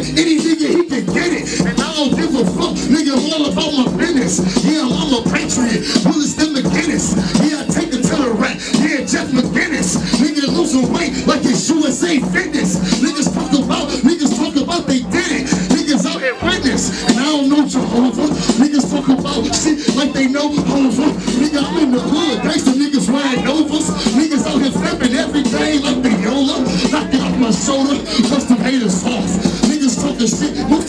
Any nigga, he can get it. And I don't give a fuck, nigga, I'm all about my business. Yeah, I'm a patriot, Willis the McGinnis. Yeah, I take it to the rack, yeah, Jeff McGinnis. Nigga losing weight like it's USA Fitness. Niggas talk about they did it. Niggas out here witness, and I don't know Jehovah. Niggas talk about shit like they know over. Nigga, I'm in the hood, gangsta niggas wearing Novas. Niggas out here flipping everything like they YOLO. Knock it off my shoulder, bust them haters off. Niggas talking shit,